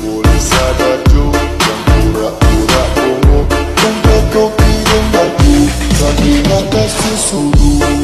boleh sadar tu, yang pura-pura ungu, yang kokoh hidung batu, tak ingat kasih suruh.